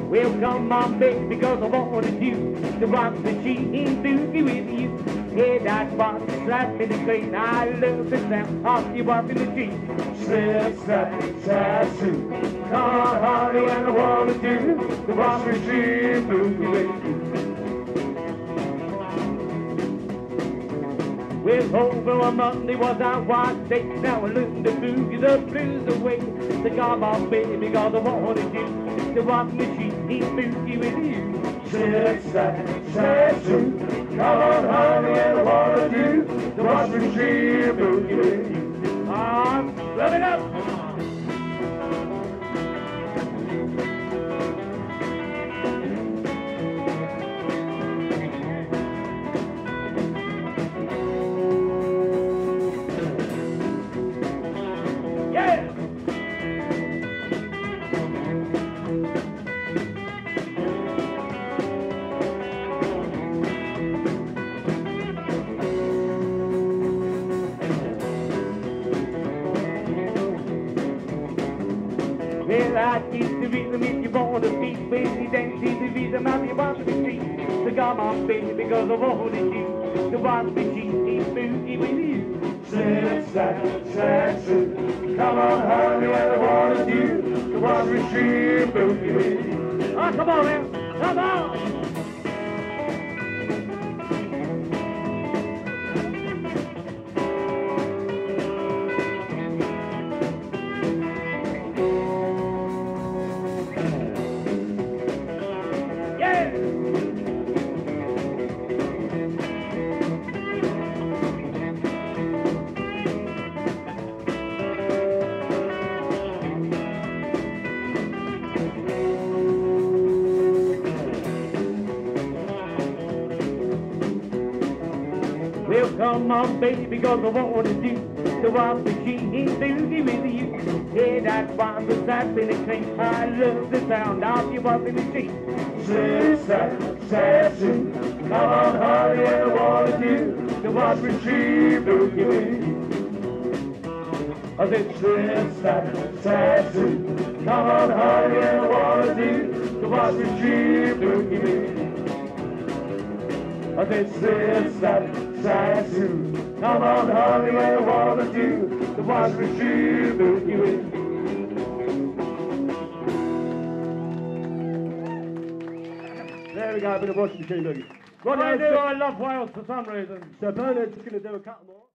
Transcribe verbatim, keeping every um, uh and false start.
Well, come on, baby, because I wanted you to rock the machine boogie with you. Yeah, that's what slapped me the clean. I love the sound of you walking the street. Slip, slap, tattoo. Come on, honey, and I wanna do the rock the machine boogie with you. Well, over on Monday was our white day. Now I learned to boogie the blues away. So come on, baby, because I wanted you to rock the machine boogie with you. Slip, slap, tattoo. Come on, honey, and I wanna do the rock the machine boogie with you. Ah, love it up. Well, I teach the rhythm if you want to beat. When you dance to the rhythm, I'll be want to be street. So come on, baby, because I wanted you to watch me cheat boogie with you. Slip, slap, tattoo. Come on, honey, and I wanted you to watch me cheat boogie with you. Oh, come on, man, come on. Well, come on, baby, because I wanted you to rock the machine boogie with you. Yeah, that's why I'm slapping the clean. I love the sound of you walking the street. Slip, slap, tattoo. Come on, honey, and I wanted you to rock the machine boogie with you. I said, slip, slap, tattoo. Come on, honey, and I wanted you to rock the machine boogie with you. I said, slip, slap, tattoo. Come on, honey, what I wanna do to watch me machine boogie with you. There we go, a bit of washing machine boogie. What do I do? I love Wales for some reason. So Bernard's going to do a couple more.